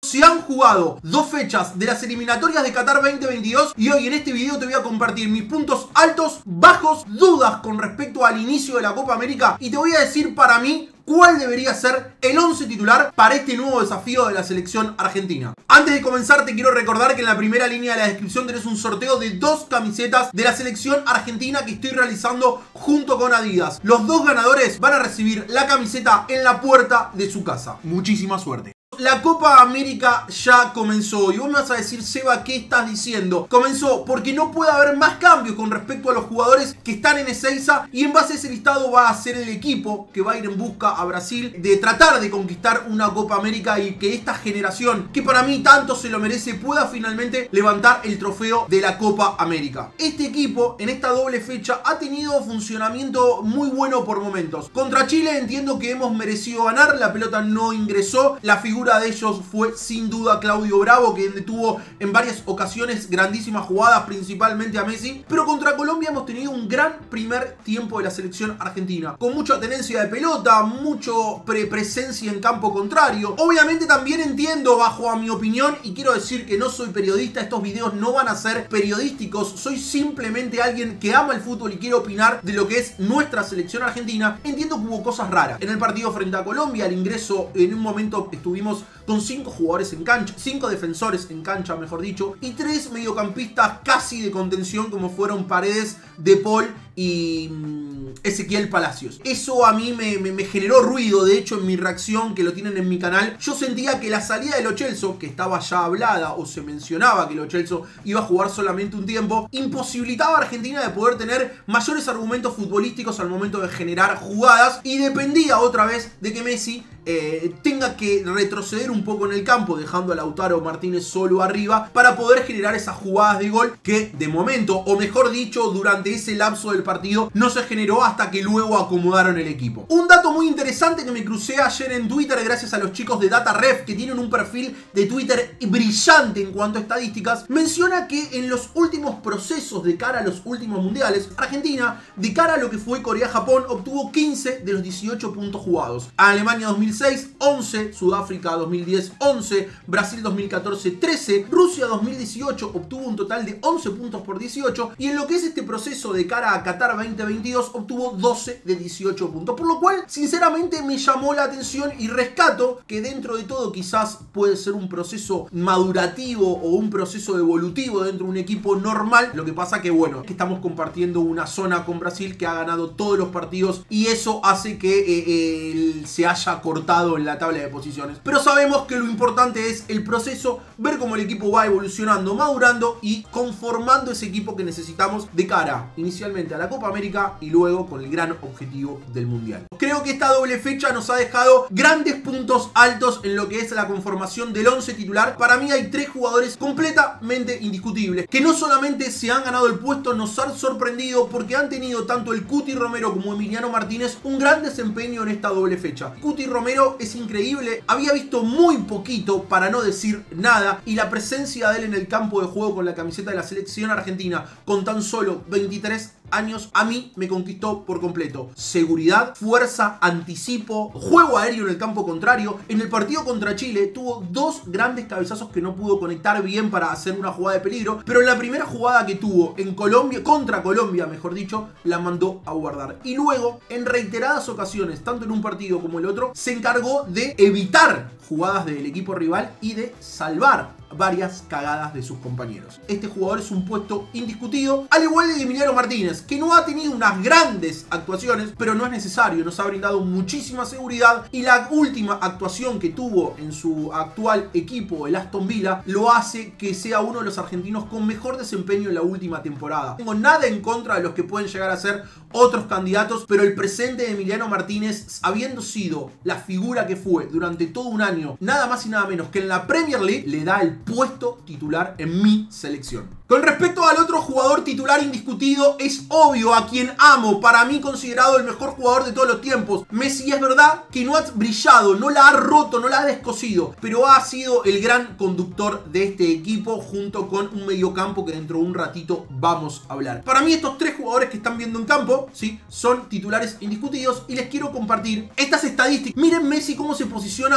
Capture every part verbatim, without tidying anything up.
Se han jugado dos fechas de las eliminatorias de Qatar veinte veintidós y hoy en este video te voy a compartir mis puntos altos, bajos, dudas con respecto al inicio de la Copa América y te voy a decir para mí cuál debería ser el once titular para este nuevo desafío de la selección argentina. Antes de comenzar te quiero recordar que en la primera línea de la descripción tenés un sorteo de dos camisetas de la selección argentina que estoy realizando junto con Adidas. Los dos ganadores van a recibir la camiseta en la puerta de su casa. Muchísima suerte. La Copa América ya comenzó y vos me vas a decir, Seba, ¿qué estás diciendo? Comenzó porque no puede haber más cambios con respecto a los jugadores que están en Ezeiza y en base a ese listado va a ser el equipo que va a ir en busca a Brasil de tratar de conquistar una Copa América y que esta generación, que para mí tanto se lo merece, pueda finalmente levantar el trofeo de la Copa América. Este equipo en esta doble fecha ha tenido funcionamiento muy bueno por momentos. Contra Chile entiendo que hemos merecido ganar, la pelota no ingresó, la figura de ellos fue sin duda Claudio Bravo, que tuvo en varias ocasiones grandísimas jugadas, principalmente a Messi. Pero contra Colombia hemos tenido un gran primer tiempo de la selección argentina, con mucha tenencia de pelota, mucho pre presencia en campo contrario. Obviamente también entiendo, bajo a mi opinión, y quiero decir que no soy periodista, estos videos no van a ser periodísticos, soy simplemente alguien que ama el fútbol y quiere opinar de lo que es nuestra selección argentina. Entiendo que hubo cosas raras en el partido frente a Colombia. Al ingreso, en un momento estuvimos con cinco jugadores en cancha, cinco defensores en cancha, mejor dicho, y tres mediocampistas casi de contención como fueron Paredes, De Paul y mmm, Ezequiel Palacios. Eso a mí me, me, me generó ruido. De hecho, en mi reacción, que lo tienen en mi canal, yo sentía que la salida de Lo Celso, que estaba ya hablada o se mencionaba que Lo Celso iba a jugar solamente un tiempo, imposibilitaba a Argentina de poder tener mayores argumentos futbolísticos al momento de generar jugadas y dependía otra vez de que Messi Eh, tenga que retroceder un poco en el campo, dejando a Lautaro Martínez solo arriba para poder generar esas jugadas de gol que de momento, o mejor dicho, durante ese lapso del partido no se generó hasta que luego acomodaron el equipo. Un dato muy interesante que me crucé ayer en Twitter gracias a los chicos de DataRef, que tienen un perfil de Twitter brillante en cuanto a estadísticas, menciona que en los últimos procesos de cara a los últimos mundiales, Argentina, de cara a lo que fue Corea-Japón, obtuvo quince de los dieciocho puntos jugados. A Alemania dos mil seis, once, Sudáfrica dos mil diez, once, Brasil dos mil catorce, trece, Rusia dos mil dieciocho obtuvo un total de once puntos por dieciocho y en lo que es este proceso de cara a Qatar veinte veintidós obtuvo doce de dieciocho puntos, por lo cual sinceramente me llamó la atención y rescato que dentro de todo quizás puede ser un proceso madurativo o un proceso evolutivo dentro de un equipo normal. Lo que pasa que bueno, que estamos compartiendo una zona con Brasil que ha ganado todos los partidos y eso hace que eh, eh, se haya cortado en la tabla de posiciones, pero sabemos que lo importante es el proceso, ver cómo el equipo va evolucionando, madurando y conformando ese equipo que necesitamos de cara inicialmente a la Copa América y luego con el gran objetivo del Mundial. Creo que esta doble fecha nos ha dejado grandes puntos altos en lo que es la conformación del once titular. Para mí hay tres jugadores completamente indiscutibles que no solamente se han ganado el puesto, nos han sorprendido porque han tenido tanto el Cuti Romero como Emiliano Martínez un gran desempeño en esta doble fecha. Cuti Romero es increíble, había visto muy poquito, para no decir nada, y la presencia de él en el campo de juego con la camiseta de la selección argentina con tan solo veintitrés años, a mí me conquistó por completo. Seguridad, fuerza, anticipo, juego aéreo en el campo contrario. En el partido contra Chile tuvo dos grandes cabezazos que no pudo conectar bien para hacer una jugada de peligro, pero en la primera jugada que tuvo en Colombia, contra Colombia mejor dicho, la mandó a guardar. Y luego, en reiteradas ocasiones, tanto en un partido como el otro, se encargó de evitar jugadas del equipo rival y de salvar varias cagadas de sus compañeros. Este jugador es un puesto indiscutido, al igual de Emiliano Martínez, que no ha tenido unas grandes actuaciones, pero no es necesario, nos ha brindado muchísima seguridad y la última actuación que tuvo en su actual equipo, el Aston Villa, lo hace que sea uno de los argentinos con mejor desempeño en la última temporada. No tengo nada en contra de los que pueden llegar a ser otros candidatos, pero el presente de Emiliano Martínez, habiendo sido la figura que fue durante todo un año, nada más y nada menos que en la Premier League, le da el puesto titular en mi selección. Con respecto al otro jugador titular indiscutido, es obvio a quien amo, para mí considerado el mejor jugador de todos los tiempos. Messi, es verdad que no ha brillado, no la ha roto, no la ha descosido, pero ha sido el gran conductor de este equipo junto con un mediocampo que dentro de un ratito vamos a hablar. Para mí estos tres jugadores que están viendo en campo, sí, son titulares indiscutidos y les quiero compartir estas estadísticas. Miren Messi cómo se posiciona como el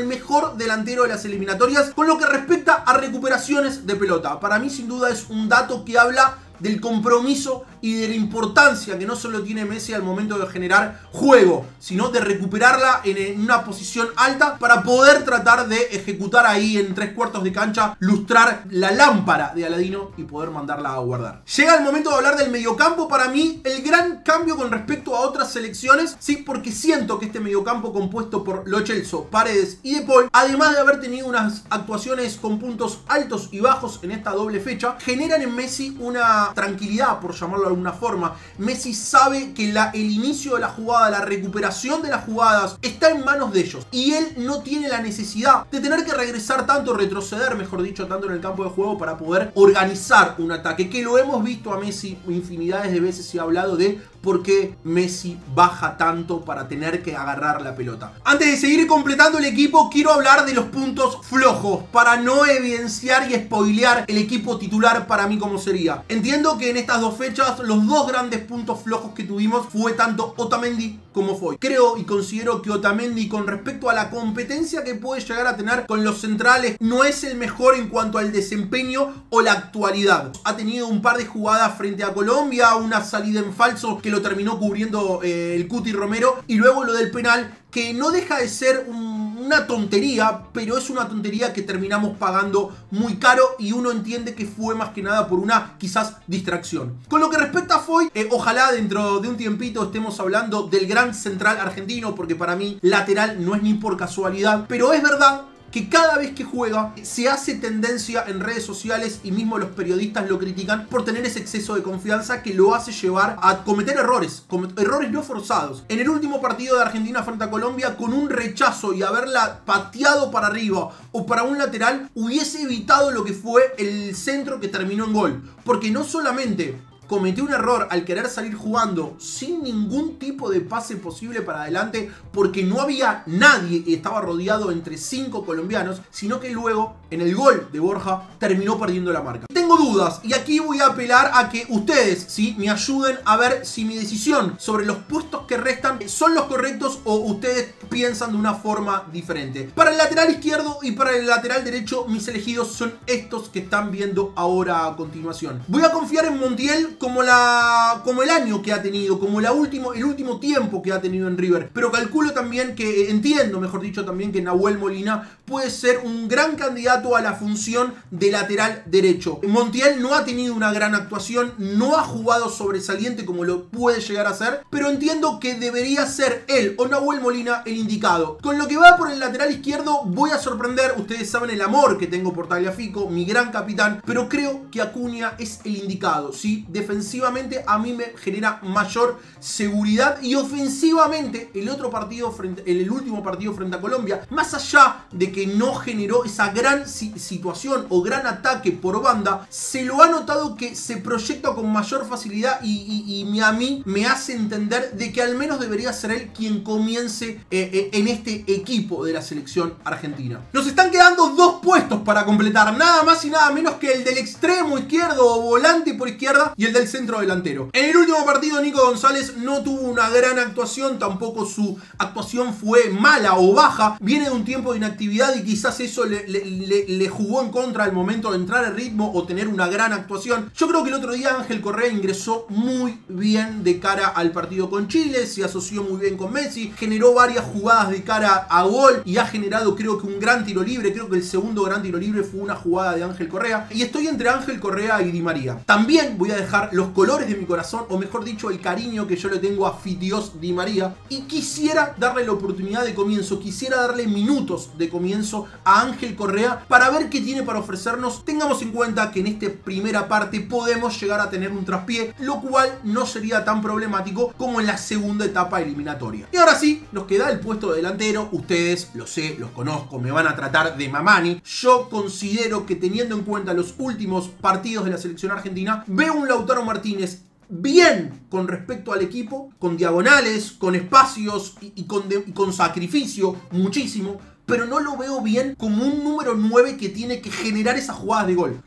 el mejor delantero de las eliminatorias con lo que respecta a recuperaciones de pelota. Para mí sin duda es un dato que habla del compromiso y de la importancia que no solo tiene Messi al momento de generar juego, sino de recuperarla en una posición alta para poder tratar de ejecutar ahí en tres cuartos de cancha, lustrar la lámpara de Aladino y poder mandarla a guardar. Llega el momento de hablar del mediocampo. Para mí el gran cambio con respecto a otras selecciones, sí, porque siento que este mediocampo compuesto por Lo Celso, Paredes y De Paul, además de haber tenido unas actuaciones con puntos altos y bajos en esta doble fecha, generan en Messi una tranquilidad, por llamarlo de alguna forma. Messi sabe que la, el inicio de la jugada, la recuperación de las jugadas está en manos de ellos y él no tiene la necesidad de tener que regresar tanto, retroceder mejor dicho, tanto en el campo de juego para poder organizar un ataque, que lo hemos visto a Messi infinidades de veces. Y he hablado de por qué Messi baja tanto para tener que agarrar la pelota. Antes de seguir completando el equipo, quiero hablar de los puntos flojos para no evidenciar y spoilear el equipo titular para mí como sería. Entiendo que en estas dos fechas los dos grandes puntos flojos que tuvimos fue tanto Otamendi como Foyth. Creo y considero que Otamendi, con respecto a la competencia que puede llegar a tener con los centrales, no es el mejor en cuanto al desempeño o la actualidad. Ha tenido un par de jugadas frente a Colombia, una salida en falso que lo terminó cubriendo eh, el Cuti Romero, y luego lo del penal, que no deja de ser un, una tontería, pero es una tontería que terminamos pagando muy caro y uno entiende que fue más que nada por una quizás distracción. Con lo que respecta a Foyth, eh, ojalá dentro de un tiempito estemos hablando del gran central argentino, porque para mí lateral no es ni por casualidad, pero es verdad que cada vez que juega se hace tendencia en redes sociales y mismo los periodistas lo critican por tener ese exceso de confianza que lo hace llevar a cometer errores, comet errores no forzados. En el último partido de Argentina frente a Colombia, con un rechazo y haberla pateado para arriba o para un lateral, hubiese evitado lo que fue el centro que terminó en gol, porque no solamente cometió un error al querer salir jugando sin ningún tipo de pase posible para adelante, porque no había nadie y estaba rodeado entre cinco colombianos, sino que luego en el gol de Borja terminó perdiendo la marca. Tengo dudas y aquí voy a apelar a que ustedes, ¿sí?, me ayuden a ver si mi decisión sobre los puestos que restan son los correctos o ustedes piensan de una forma diferente. Para el lateral izquierdo y para el lateral derecho, mis elegidos son estos que están viendo ahora a continuación. Voy a confiar en Montiel como, la, como el año que ha tenido, como la último, el último tiempo que ha tenido en River. Pero calculo también que, entiendo mejor dicho también que Nahuel Molina puede ser un gran candidato a la función de lateral derecho. Montiel no ha tenido una gran actuación, no ha jugado sobresaliente como lo puede llegar a ser, pero entiendo que debería ser él o Nahuel Molina el indicado. Con lo que va por el lateral izquierdo voy a sorprender, ustedes saben el amor que tengo por Tagliafico, mi gran capitán, pero creo que Acuña es el indicado, ¿sí? Defensivamente a mí me genera mayor seguridad y ofensivamente el otro partido, frente, el último partido frente a Colombia, más allá de que no generó esa gran situación o gran ataque por banda, se lo ha notado que se proyecta con mayor facilidad y, y, y a mí me hace entender de que al menos debería ser él quien comience eh, eh, en este equipo de la selección argentina. Nos están quedando dos puestos para completar, nada más y nada menos que el del extremo izquierdo o volante por izquierda y el del centro delantero. En el último partido Nico González no tuvo una gran actuación, tampoco su actuación fue mala o baja, viene de un tiempo de inactividad y quizás eso le, le, le, le jugó en contra al momento de entrar en ritmo o tener una gran actuación. Yo creo que el otro día Ángel Correa ingresó muy bien de cara al partido con Chile, se asoció muy bien con Messi, generó varias jugadas de cara a gol y ha generado creo que un gran tiro libre, creo que el segundo gran tiro libre fue una jugada de Ángel Correa y estoy entre Ángel Correa y Di María. También voy a dejar los colores de mi corazón, o mejor dicho el cariño que yo le tengo a Fitios Di María, y quisiera darle la oportunidad de comienzo, quisiera darle minutos de comienzo a Ángel Correa para ver qué tiene para ofrecernos. Tengamos en cuenta que en esta primera parte podemos llegar a tener un traspié, lo cual no sería tan problemático como en la segunda etapa eliminatoria. Y ahora sí, nos queda el puesto de delantero. Ustedes, lo sé, los conozco, me van a tratar de mamani. Yo considero que teniendo en cuenta los últimos partidos de la selección argentina, veo un Lautaro Martínez bien con respecto al equipo, con diagonales, con espacios y, y, con, de, y con sacrificio, muchísimo, pero no lo veo bien como un número nueve que tiene que generar esas jugadas de gol. Las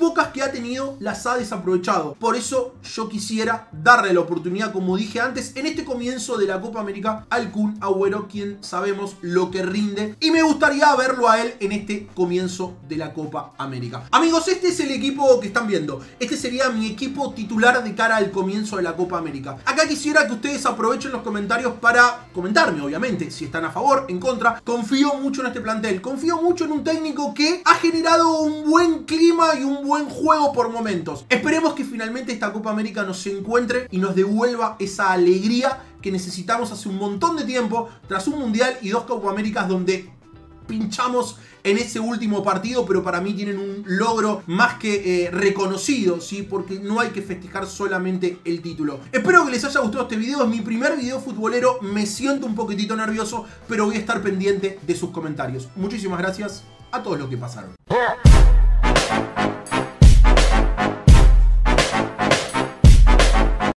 pocas que ha tenido las ha desaprovechado. Por eso yo quisiera darle la oportunidad, como dije antes, en este comienzo de la Copa América al Kun Agüero, quien sabemos lo que rinde, y me gustaría verlo a él en este comienzo de la Copa América. Amigos, este es el equipo que están viendo. Este sería mi equipo titular de cara al comienzo de la Copa América. Acá quisiera que ustedes aprovechen los comentarios para comentarme, obviamente, si están a favor, en contra. Confío mucho en este plantel, confío mucho en un técnico que ha generado un buen clima y un buen juego por momentos. Esperemos que finalmente esta Copa América nos encuentre y nos devuelva esa alegría que necesitamos hace un montón de tiempo, tras un Mundial y dos Copa Américas donde pinchamos en ese último partido, pero para mí tienen un logro más que eh, reconocido, ¿sí? Porque no hay que festejar solamente el título. Espero que les haya gustado este video, es mi primer video futbolero, me siento un poquitito nervioso, pero voy a estar pendiente de sus comentarios. Muchísimas gracias a todos los que pasaron.